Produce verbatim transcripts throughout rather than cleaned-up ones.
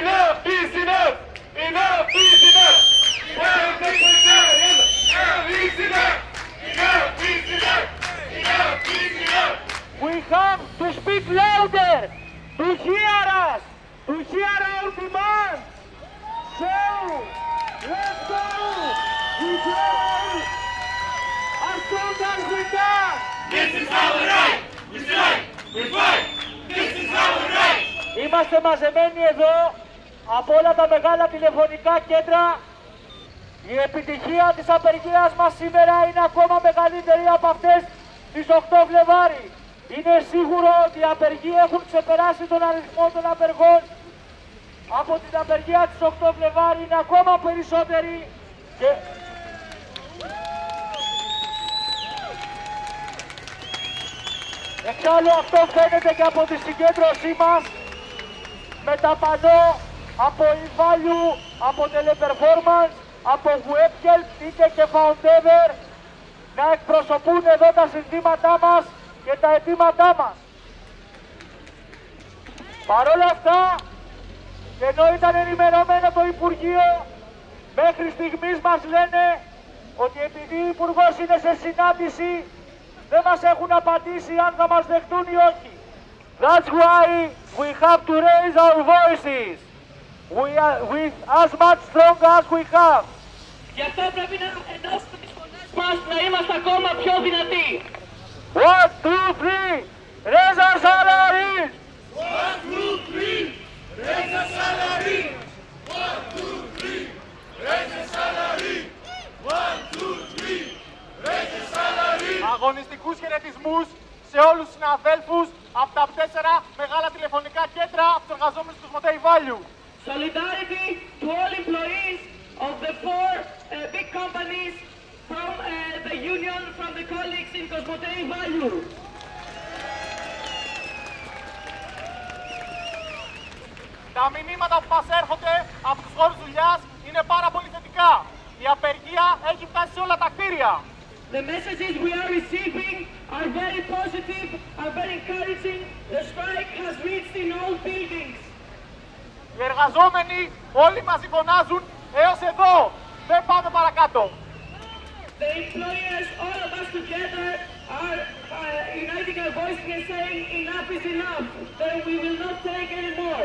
Enough is enough! Enough is enough! Enough is enough! Enough is enough! Enough is enough! Enough is enough! We have to speak louder, to hear us, to hear our demands. So, let's go! We play as strong as we can! This is our right! We strike! We fight! This is our right! Είμαστε μαζεμένοι εδώ από όλα τα μεγάλα τηλεφωνικά κέντρα. Η επιτυχία της απεργίας μας σήμερα είναι ακόμα μεγαλύτερη από αυτές τις οκτώ Φλεβάρι. Είναι σίγουρο ότι οι απεργοί έχουν ξεπεράσει τον αριθμό των απεργών. Από την απεργία της οκτώ Φλεβάρι είναι ακόμα περισσότεροι. Και... εξάλλου αυτό φαίνεται και από τη συγκέντρωσή μας με τα πανό από e-value, από teleperformance, από webhelp, είτε και foundever να εκπροσωπούν εδώ τα συνθήματά μας και τα αιτήματά μας. Παρ' όλα αυτά, ενώ ήταν ενημερωμένο το Υπουργείο, μέχρι στιγμής μας λένε ότι επειδή ο Υπουργός είναι σε συνάντηση, δεν μας έχουν απαντήσει αν θα μας δεχτούν ή όχι. That's why we have to raise our voices we are with as much strong as we have. Γι' αυτό πρέπει να ενώσουμε τις φωνές μας, να είμαστε ακόμα πιο δυνατοί. One, two, three, raise our salaries! One, two, three, raise the salary! One, two, three, raise the salary! One, two, three, raise the salary! Αγωνιστικούς χαιρετισμούς σε όλους τους συναδέλφους από τα τέσσερα μεγάλα τηλεφωνικά κέντρα από τους εργαζόμενους του Cosmote e-value. Solidarity to all employees of the four uh, big companies from uh, the union, from the colleagues in Cosmote e-value. Τα μηνύματα που μας έρχονται από τους χώρους δουλειάς είναι πάρα πολύ θετικά. Η απεργία έχει φτάσει σε όλα τα κτίρια. The messages we are receiving are very positive, are very encouraging. The strike has reached in all buildings. Οι εργαζόμενοι όλοι μαζί φωνάζουν έως εδώ. Δεν πάμε παρακάτω. The employers, all of us together, are uh, uniting our voices and saying enough is enough. That we will not take any more.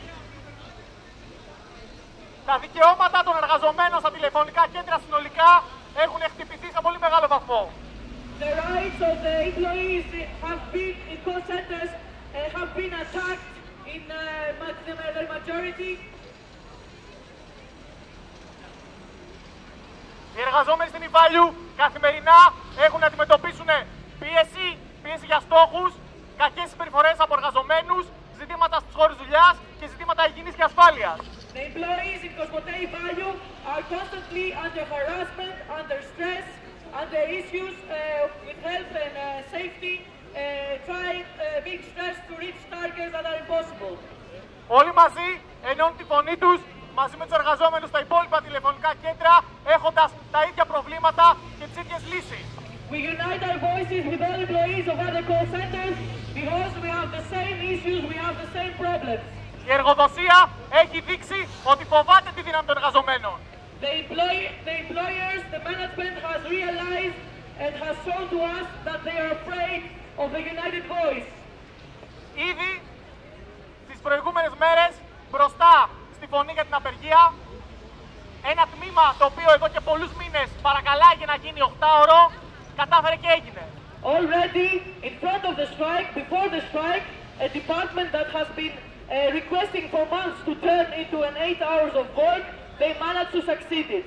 Τα δικαιώματα των εργαζομένων στα τηλεφωνικά κέντρα συνολικά έχουν χτυπηθεί σε πολύ μεγάλο βαθμό. The rights of the employees have been in call centers uh, have been attacked in uh, the, the majority. Οι εργαζόμενοι στην e-value καθημερινά έχουν να αντιμετωπίσουν πίεση, πίεση για στόχους, κακές συμπεριφορές από εργαζομένους, ζητήματα στους χώρους δουλειάς και ζητήματα υγιεινής και ασφάλειας. The employees in Cosmote e-value are constantly under harassment, under stress, under issues uh, with health and uh, safety, uh, trying uh, being stressed to reach targets that are impossible. Όλοι μαζί ενώνουν τη φωνή τους μαζί με τους εργαζόμενους στα υπόλοιπα τηλεφωνικά κέντρα, έχοντας τα ίδια προβλήματα και τις ίδιες λύσεις. We unite our voices with all employees of other call centers because we have the same issues, we have the same problems. Η εργοδοσία έχει δείξει ότι φοβάται τη δύναμη των εργαζομένων. The, employ the employers, the management has realized and has shown to us that they are afraid of the united voice. Ήδη στις προηγούμενες μέρες, μπροστά στη φωνή για την απεργία, ένα τμήμα το οποίο εδώ και πολλούς μήνες παρακαλάγε να γίνει οχτάωρο, κατάφερε και έγινε. Already, in front of the strike, before the strike, a department that has been uh, requesting for months to turn into an eight hours of work, they managed to succeed it.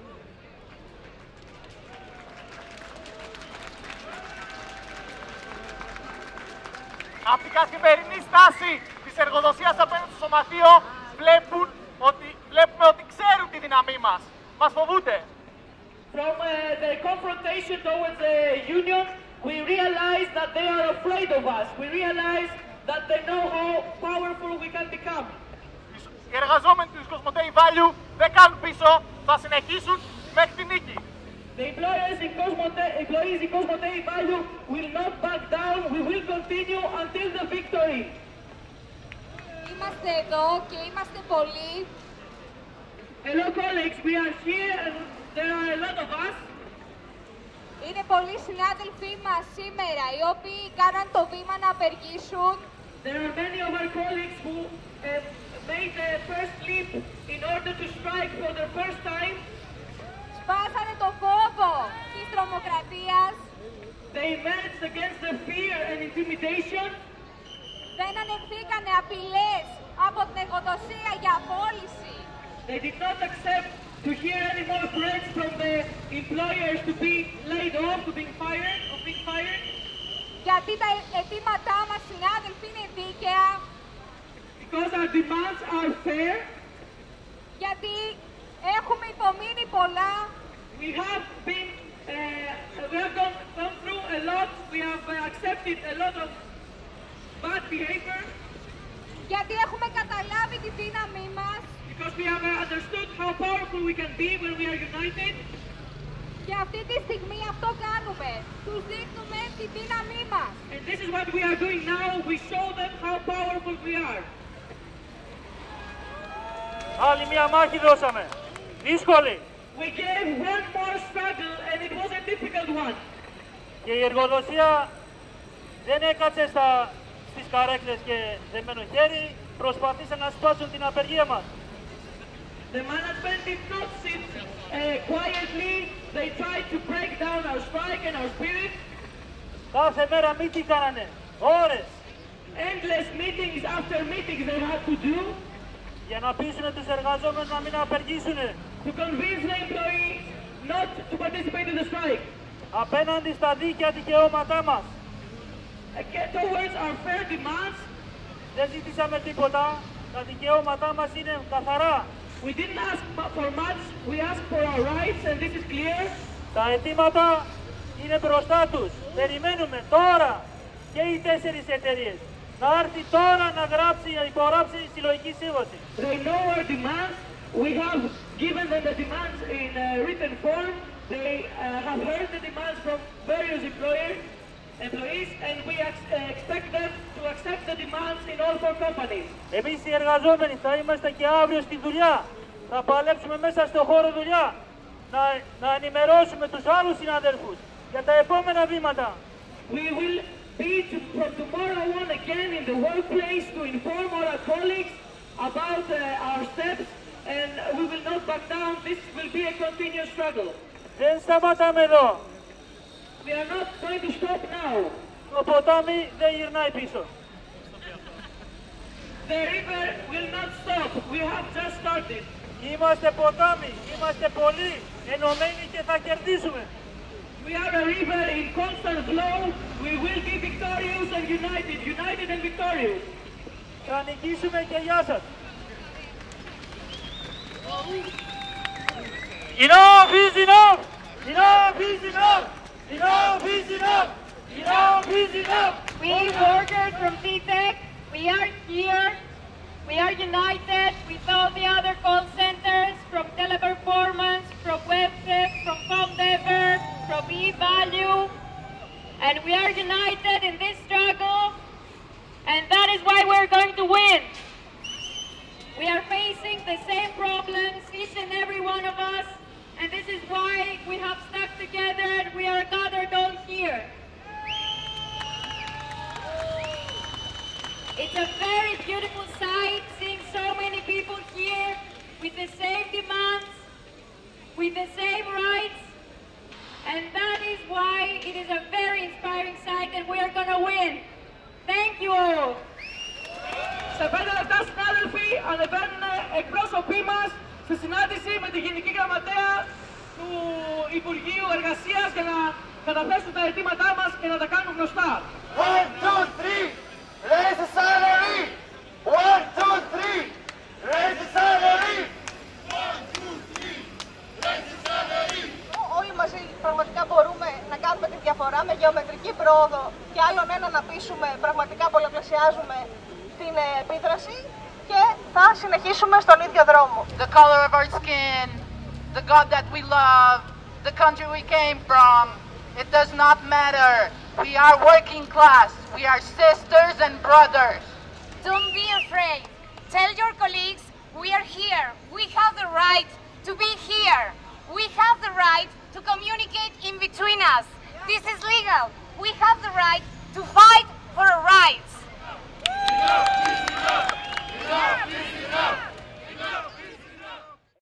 Από την καθημερινή στάση της εργοδοσίας απέναντι στο σωματείο βλέπουν ότι, βλέπουμε ότι ξέρουν τη δύναμή μας. Μας φοβούνται. From uh, the confrontation towards the union, we realize that they are afraid of us. We realize that they know how powerful we can become. Οι εργαζόμενοι του Cosmote e-value δεν κάνουν πίσω, θα συνεχίσουν μέχρι την νίκη. The employers in Cosmote, employees in Cosmote e-value will not back down. We will continue until the victory. Είμαστε εδώ και είμαστε πολλοί. Hello colleagues, we are here and there are a lot of us. Είναι πολλοί συνάδελφοί μας σήμερα οι οποίοι κάναν το βήμα να απεργήσουν. There are many of our colleagues who uh, made the first leap in order to strike for the first time. Σπάσανε το φόβο της τρομοκρατίας. They managed against the fear and intimidation. Δεν ανεχθήκανε απειλές από την εργοδοσία για απόλυση. They did not accept to hear any more threats from the employers to be laid off, to being fired, of being fired. Γιατί τα αιτήματά μας, συνάδελφοι, είναι δίκαια. Because our demands are fair. Γιατί έχουμε υπομείνει πολλά. We have been, uh, we have gone, gone through a lot. We have uh, accepted a lot of bad behavior. Γιατί έχουμε καταλάβει τη δύναμή μας. Because we have uh, understood how powerful we can be when we are united. Και αυτή τη στιγμή αυτό κάνουμε. Τους δείχνουμε τη δύναμή μας. And this is what we are doing now. We show them how powerful we are. Άλλη μία μάχη δώσαμε. Δύσκολη. We gave one more struggle and it was a difficult one. Και η εργοδοσία δεν έκατσε στα, στις καρέκλες και δεμένο χέρι, προσπαθήσαν να σπάσουν την απεργία μας. The management did not sit uh, quietly. They tried to break down our strike and our spirit. Κάθε μέρα meeting κάνανε, ώρες. Endless meetings after meetings they had to do. Για να πείσουν τους εργαζόμενους να μην απεργήσουν. To convince the employees not to participate in the strike. Απέναντι στα δίκαια δικαιώματά μας. Again, towards our fair demands. Δεν ζητήσαμε τίποτα. Τα δικαιώματά μας είναι καθαρά. We didn't ask for much. We asked for our rights and this is clear. Τα αιτήματα είναι μπροστά τους. Περιμένουμε τώρα και οι τέσσερις εταιρείες να έρθει τώρα να γράψει, να υπογράψει η συλλογική σύμβαση. They know our demands. We have given them the demands in uh, written form. They uh, have heard the demands from various employers, employees, and we ex uh, expect them to accept the demands in all four companies. Εμείς οι εργαζόμενοι θα είμαστε και αύριο στη δουλειά. Θα παλέψουμε μέσα στο χώρο δουλειά. Να, να ενημερώσουμε τους άλλους συναδέλφους για τα επόμενα βήματα. We will be to, from tomorrow on again in the workplace to inform our colleagues about uh, our steps, and we will not back down. This will be a continuous struggle. Δεν σταματάμε εδώ. We are not going to stop now. Το ποτάμι δεν γυρνάει πίσω. The river will not stop. We have just started. Είμαστε ποτάμι, είμαστε πολλοί, ενωμένοι και θα κερδίσουμε. We are a river in constant flow. We will be victorious and united, united and victorious. Θα νικήσουμε και γεια σας. Enough is enough! Enough is enough! Enough is enough! Enough is enough! We workers from C TEC, we are here. We are united with all the other call centers from Teleperformance, from WebTech, from Comdever, from eValue. And we are united in this struggle. And that is why we're going to win. We are facing the same problems, each and every one of us. And this is why we have stuck together and we are gathered all here. It's a very beautiful sight, seeing so many people here with the same demands, with the same rights. And that is why it is a very inspiring sight and we are going to win. Thank you all. Σε πέντε λεπτά, συνάδελφοι, ανεβαίνουν εκπρόσωποι μας στη συνάντηση με τη Γενική Γραμματέα του Υπουργείου Εργασίας για να καταθέσουν τα αιτήματά μας και να τα κάνουν γνωστά. One, two, three, raise the salary! One, two, three, raise the salary! One, two, three, raise the salary! Όλοι μαζί πραγματικά μπορούμε να κάνουμε τη διαφορά με γεωμετρική πρόοδο και άλλον ένα να πείσουμε, πραγματικά πολλαπλασιάζουμε την επίδραση και θα συνεχίσουμε στον ίδιο δρόμο. The color of our skin, the God that we love, the country we came from, it does not matter. We are working class. We are sisters and brothers. Don't be afraid. to be here. We have the right to communicate in between us. This is legal. We have the right to fight.